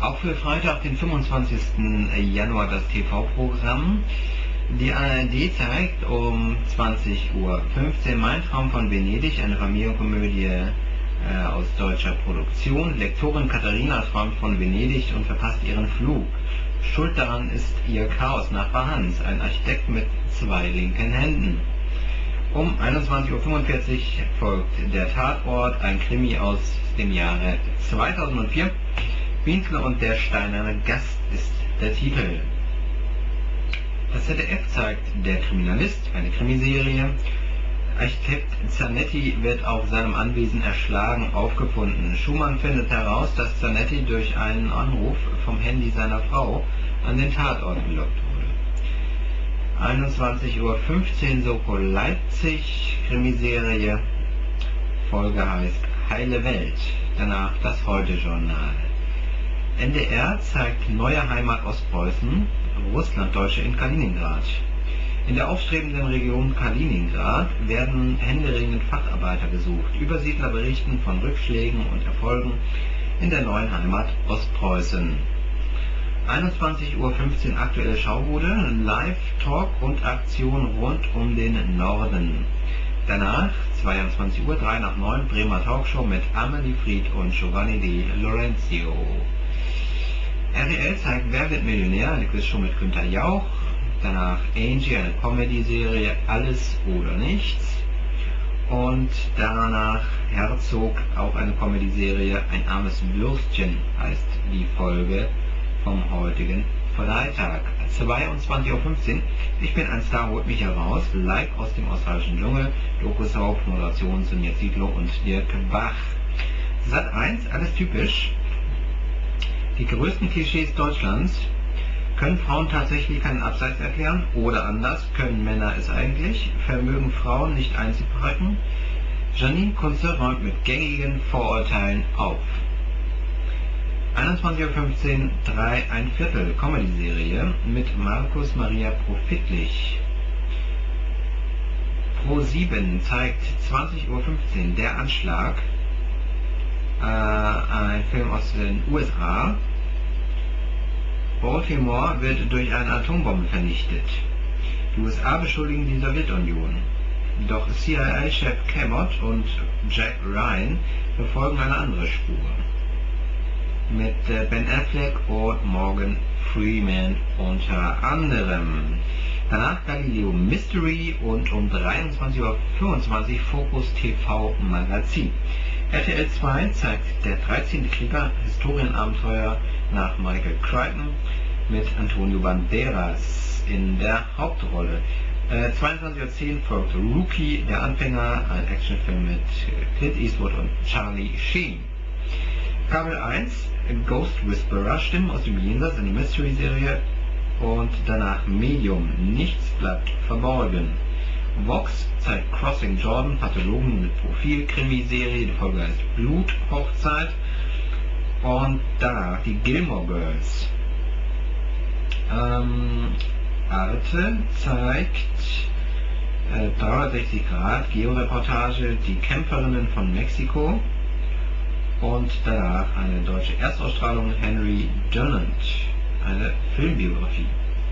Auch für Freitag, den 25. Januar, das TV-Programm. Die ARD zeigt um 20:15 Uhr Mein Traum von Venedig, eine Familienkomödie aus deutscher Produktion. Lektorin Katharina träumt von Venedig und verpasst ihren Flug. Schuld daran ist ihr Chaosnachbar Hans, ein Architekt mit 2 linken Händen. Um 21:45 Uhr folgt der Tatort, ein Krimi aus dem Jahre 2004. Winkler und der steinerne Gast ist der Titel. Das ZDF zeigt Der Kriminalist, eine Krimiserie. Architekt Zanetti wird auf seinem Anwesen erschlagen aufgefunden. Schumann findet heraus, dass Zanetti durch einen Anruf vom Handy seiner Frau an den Tatort gelockt wurde. 21:15 Uhr Soko Leipzig, Krimiserie. Folge heißt Heile Welt. Danach das Heute-Journal. NDR zeigt Neue Heimat Ostpreußen, Russlanddeutsche in Kaliningrad. In der aufstrebenden Region Kaliningrad werden händeringend Facharbeiter gesucht. Übersiedler berichten von Rückschlägen und Erfolgen in der neuen Heimat Ostpreußen. 21:15 Uhr Aktuelle Schaubude, Live-Talk und Aktion rund um den Norden. Danach 22 Uhr, 3 nach 9, Bremer Talkshow mit Amelie Fried und Giovanni Di Lorenzo. RTL zeigt Wer wird Millionär, eine Quizshow mit Günther Jauch. Danach Angie, eine Comedy-Serie, Alles oder Nichts. Und danach Herzog, auch eine Comedy-Serie, Ein armes Würstchen heißt die Folge vom heutigen Freitag. 22:15 Uhr, Ich bin ein Star, holt mich heraus, live aus dem australischen Dschungel, Doku-Soap, Moderation Sonja Zietlow und Dirk Bach. Sat.1, alles typisch. Die größten Klischees Deutschlands. Können Frauen tatsächlich keinen Abseits erklären? Oder anders, können Männer es eigentlich? Vermögen Frauen nicht einzupacken? Janine Kunze räumt mit gängigen Vorurteilen auf. 21:15 Uhr, 3¼ Comedy-Serie mit Markus Maria Profitlich. Pro7 zeigt 20:15 Uhr Der Anschlag, ein Film aus den USA. Baltimore wird durch eine Atombombe vernichtet. Die USA beschuldigen die Sowjetunion. Doch CIA-Chef Cabot und Jack Ryan verfolgen eine andere Spur. Mit Ben Affleck und Morgan Freeman unter anderem. Danach Galileo Mystery und um 23:25 Uhr Focus TV Magazin. RTL 2 zeigt Der 13. Krieger, Historienabenteuer nach Michael Crichton mit Antonio Banderas in der Hauptrolle. 22:10 Uhr folgt Rookie, der Anfänger, ein Actionfilm mit Clint Eastwood und Charlie Sheen. Kabel 1, Ghost Whisperer, Stimmen aus dem Jenseits, eine Mystery-Serie. Und danach Medium, nichts bleibt verborgen. Vox zeigt Crossing Jordan, Pathologen mit Profil, Krimiserie, die Folge heißt Bluthochzeit. Und danach die Gilmore Girls. Arte zeigt 360 Grad, Georeportage, die Kämpferinnen von Mexiko. Und danach eine deutsche Erstausstrahlung, Henry Dunant, eine Filmbiografie.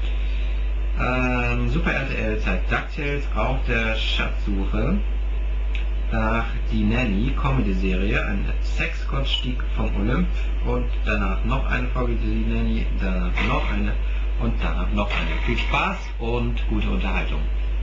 Super RTL zeigt DuckTales auf der Schatzsuche. Danach die Nanny, Comedy-Serie, ein Sexgottstieg vom Olymp. Und danach noch eine Folge, die Nanny, danach noch eine und danach noch eine. Viel Spaß und gute Unterhaltung.